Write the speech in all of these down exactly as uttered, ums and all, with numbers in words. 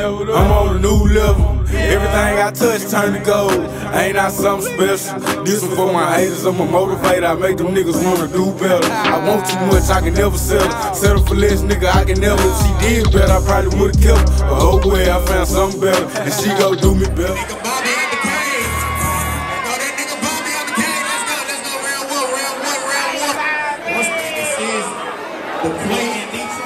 I'm on a new level. Everything I touch turn to gold. Ain't I something special? This one for my haters, I'm a motivator. I make them niggas wanna do better. I want too much, I can never settle. Settle for less, nigga, I can never. If she did better, I probably would've kept her. But oh well, I found something better, and she gon' do me better. The play in Detroit.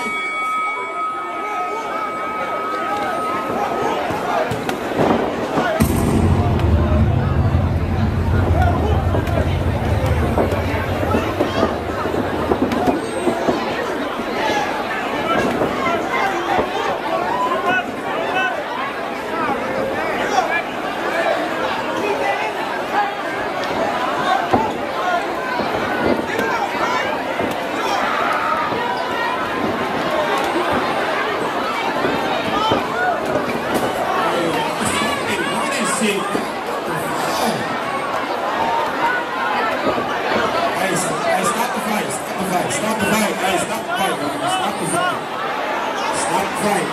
Stop the fight, hey, stop the fight, man. Stop the fight. Stop the fight.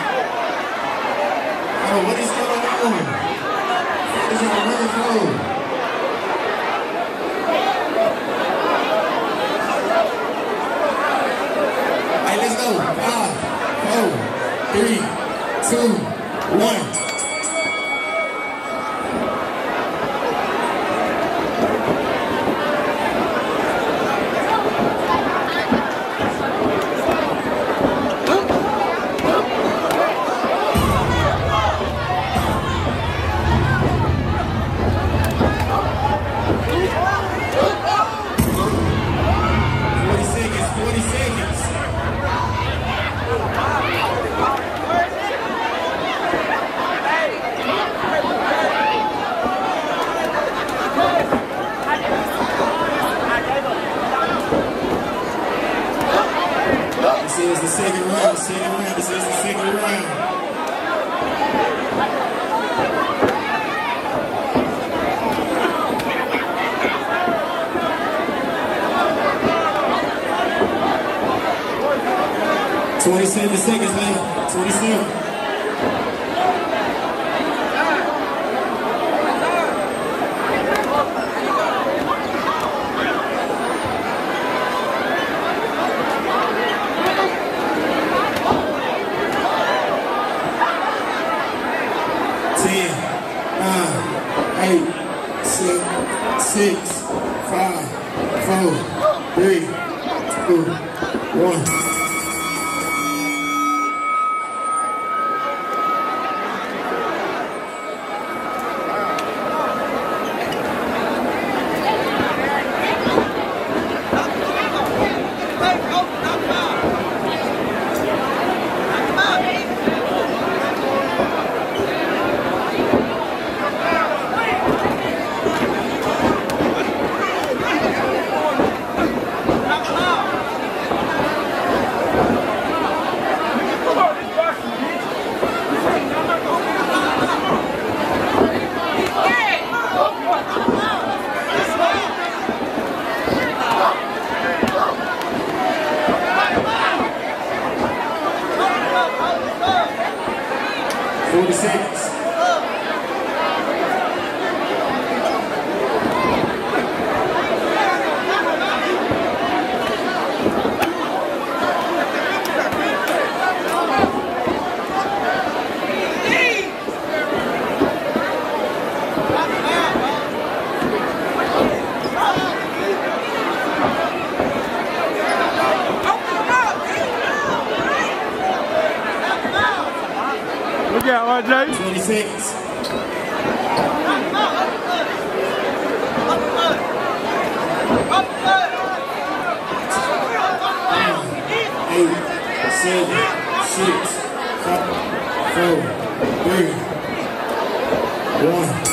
Oh, what is going on? What is y'all running for? Hey, let's go. Five, four, three, two, one. This is the second round, second round, this is the second round. twenty-seven seconds left, twenty-seven. ten, nine, eight, seven, six, five, four, three, two, one. forty seconds. Look out, R J. twenty seconds. Eight, seven, six, five, four, three, one.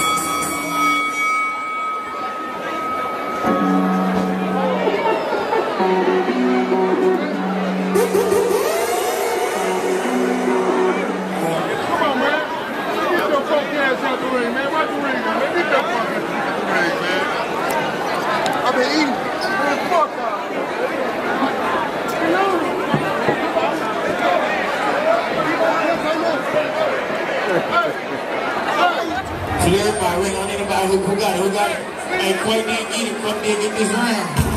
Out the ring, man. Watch the ring, man. Let me get that fucking ring, man. I've been eating. Man, fuck out. everybody, we don't need anybody who, who got it, who got it. Hey, Quake didn't get it, Quake didn't get this round.